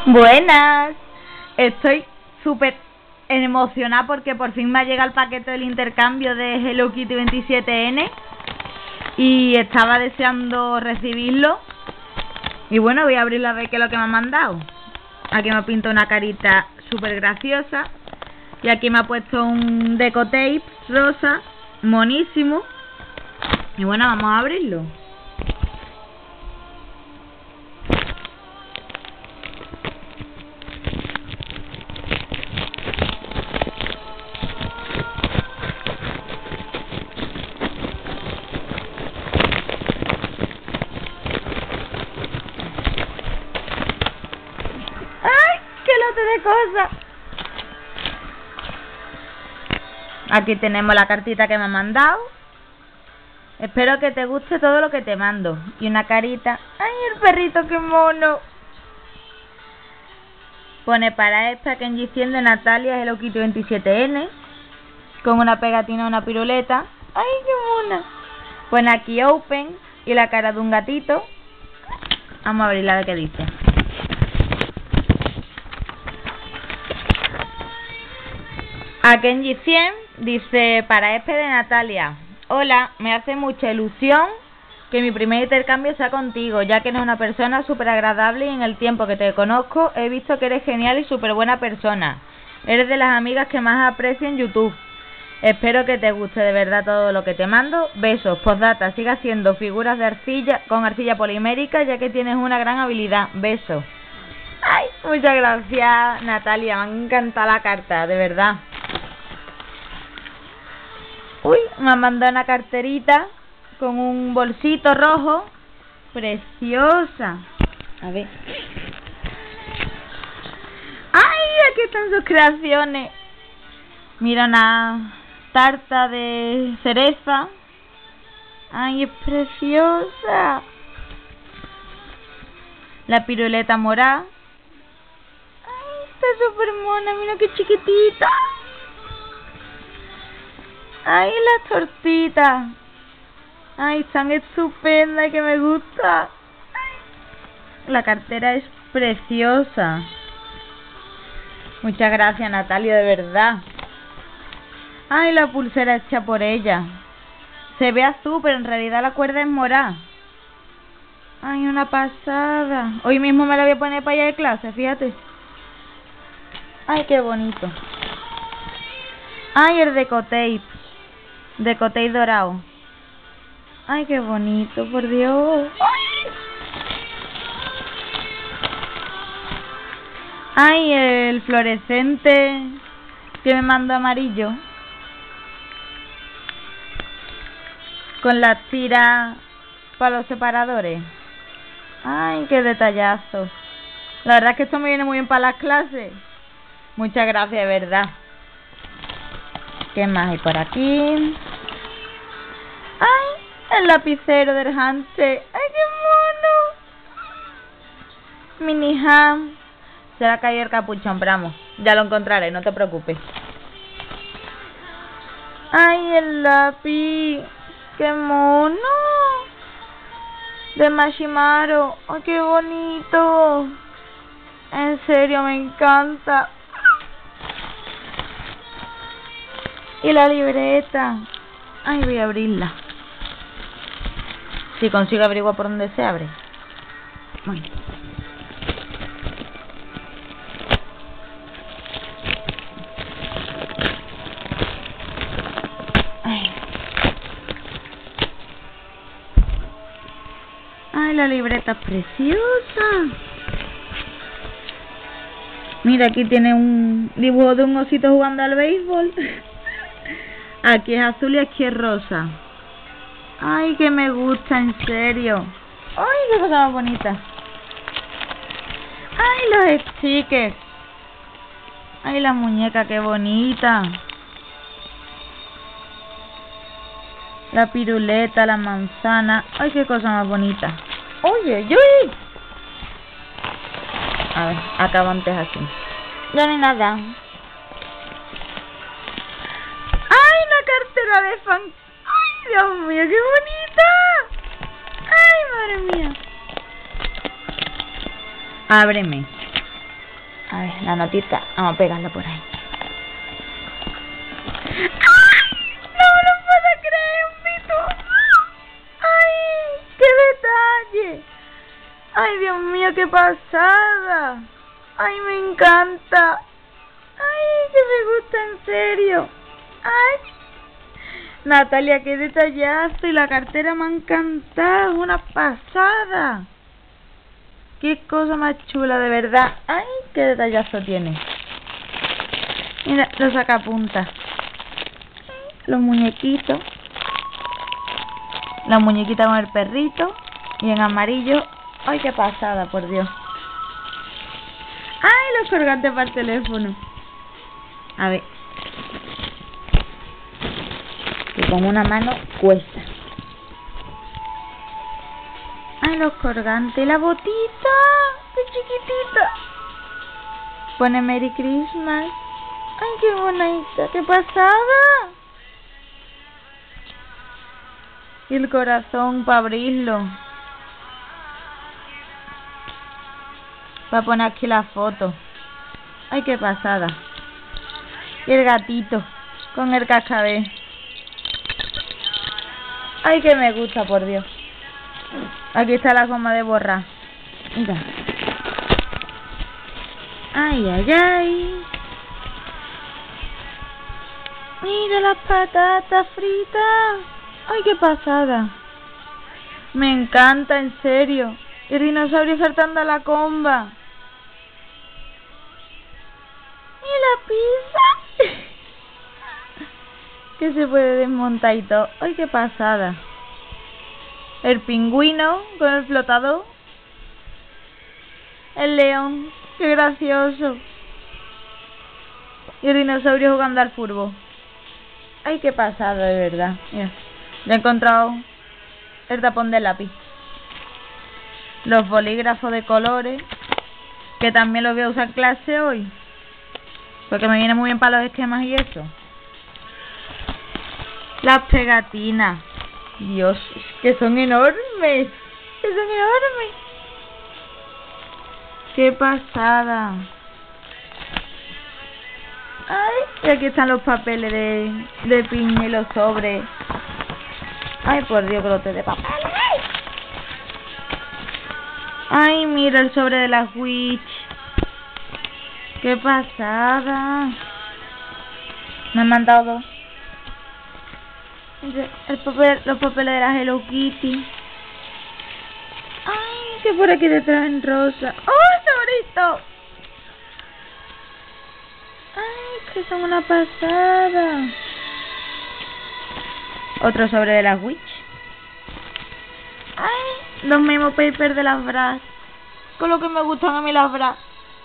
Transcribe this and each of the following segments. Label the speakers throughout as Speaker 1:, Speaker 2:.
Speaker 1: Buenas, estoy súper emocionada porque por fin me ha llegado el paquete del intercambio de Hello Kitty 27N y estaba deseando recibirlo. Y bueno, voy a abrirlo a ver qué es lo que me ha mandado. Aquí me ha pintado una carita súper graciosa y aquí me ha puesto un deco tape rosa, monísimo. Y bueno, vamos a abrirlo. De cosas. Aquí tenemos la cartita que me ha mandado. Espero que te guste todo lo que te mando. Y una carita. ¡Ay, el perrito, qué mono! Pone para esta Kenji 100 de Natalia Hello Kitty 27N. Con una pegatina, una piruleta. ¡Ay, qué mona! Pone aquí open y la cara de un gatito. Vamos a abrirla a ver qué dice. A Kenji 100 dice para Espe de Natalia: hola, me hace mucha ilusión que mi primer intercambio sea contigo, ya que eres una persona súper agradable y en el tiempo que te conozco he visto que eres genial y súper buena persona. Eres de las amigas que más aprecio en YouTube. Espero que te guste de verdad todo lo que te mando. Besos. Postdata, siga haciendo figuras de arcilla con arcilla polimérica, ya que tienes una gran habilidad. Besos. Ay, muchas gracias, Natalia, me ha encantado la carta, de verdad. Uy, me ha mandado una carterita con un bolsito rojo. Preciosa. A ver. ¡Ay! Aquí están sus creaciones. Mira, una tarta de cereza. ¡Ay, es preciosa! La piruleta morada. ¡Ay, está súper mona! Mira qué chiquitita. ¡Ay, las tortitas! ¡Ay, están estupendas, que me gusta! ¡Ay! La cartera es preciosa. Muchas gracias, Natalia, de verdad. ¡Ay, la pulsera hecha por ella! Se ve azul, pero en realidad la cuerda es morada. ¡Ay, una pasada! Hoy mismo me la voy a poner para allá de clase, fíjate. ¡Ay, qué bonito! ¡Ay, el decotape! Decotape dorado. Ay, qué bonito, por Dios. Ay, el fluorescente que me mandó amarillo. Con las tiras para los separadores. Ay, qué detallazo. La verdad es que esto me viene muy bien para las clases. Muchas gracias, de verdad. ¿Qué más hay por aquí? ¡Ay! El lapicero del Hanche. ¡Ay, qué mono! Mini Ham. Se le ha caído el capuchón, pero vamos, ya lo encontraré, no te preocupes. ¡Ay, el lápiz! ¡Qué mono! De Mashimaro. ¡Ay, qué bonito! En serio, me encanta. Y la libreta. Ay, voy a abrirla. Si consigo averiguar por dónde se abre. Bueno. Ay, la libreta es preciosa. Mira, aquí tiene un dibujo de un osito jugando al béisbol. Aquí es azul y aquí es rosa. Ay, que me gusta, en serio. Ay, qué cosa más bonita. Ay, los stickers. Ay, la muñeca, qué bonita. La piruleta, la manzana. Ay, qué cosa más bonita. Oye, uy. A ver, acabo antes así. Ya no hay nada. Cartera de fan. ¡Ay, Dios mío, qué bonita! ¡Ay, madre mía! Ábreme. A ver, la notita. Vamos a pegarla por ahí. ¡No me lo puedo creer! ¡Un pitufo! ¡Ay! ¡Qué detalle! ¡Ay, Dios mío, qué pasada! ¡Ay, me encanta! ¡Ay, que me gusta en serio! ¡Ay! Natalia, qué detallazo. Y la cartera me ha encantado. Es una pasada. Qué cosa más chula, de verdad. ¡Ay, qué detallazo tiene! Mira, los sacapuntas. Los muñequitos. La muñequita con el perrito. Y en amarillo. ¡Ay, qué pasada, por Dios! ¡Ay, los colgantes para el teléfono! A ver. Que con una mano cuesta. ¡Ay, los colgantes! ¡Y la botita! ¡Qué chiquitita! Pone Merry Christmas. ¡Ay, qué bonita! ¡Qué pasada! Y el corazón para abrirlo. Para poner aquí la foto. ¡Ay, qué pasada! Y el gatito con el cascabel. ¡Ay, que me gusta, por Dios! Aquí está la goma de borrar. Mira. ¡Ay, ay, ay! Mira las patatas fritas. ¡Ay, qué pasada! Me encanta, en serio. El dinosaurio saltando a la comba. Y la pizza. Que se puede desmontar y todo. ¡Ay, qué pasada! El pingüino con el flotador. El león. ¡Qué gracioso! Y el dinosaurio jugando al fútbol. ¡Ay, qué pasada, de verdad! Mira, ya he encontrado el tapón del lápiz. Los bolígrafos de colores, que también los voy a usar en clase hoy, porque me viene muy bien para los esquemas y eso. Las pegatinas. Dios, que son enormes. Que son enormes. ¡Qué pasada! ¡Ay! Y aquí están los papeles de piña y los sobres. ¡Ay, por Dios, que lo te de papel! ¡Ay, mira el sobre de la Witch! ¡Qué pasada! Me han mandado dos. Los papeles de la Hello Kitty. ¡Ay, que por aquí detrás en rosa! ¡Oh, sobrito! ¡Ay, que son una pasada! Otro sobre de la Witch. ¡Ay! Los memo papers de las bras. Con lo que me gustan a mí las bras.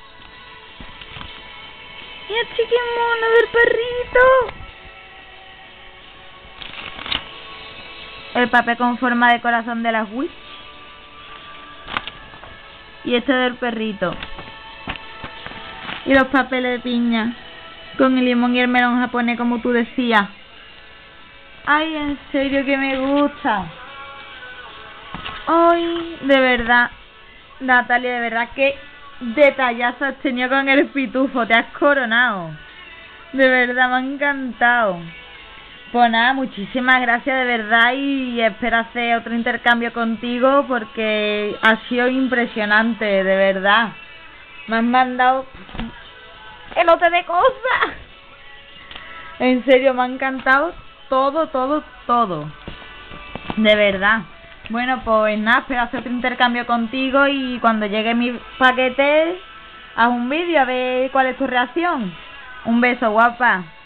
Speaker 1: Y el chiquimono del perrito. El papel con forma de corazón de las Witch. Y este del perrito. Y los papeles de piña. Con el limón y el melón japonés, como tú decías. Ay, en serio que me gusta. Ay, de verdad, Natalia, de verdad que detallazo has tenido con el pitufo. Te has coronado. De verdad, me ha encantado. Pues nada, muchísimas gracias de verdad, y espero hacer otro intercambio contigo porque ha sido impresionante, de verdad. Me han mandado el lote de cosas. En serio, me ha encantado todo, todo, todo. De verdad. Bueno, pues nada, espero hacer otro intercambio contigo y cuando llegue mi paquete haz un vídeo a ver cuál es tu reacción. Un beso, guapa.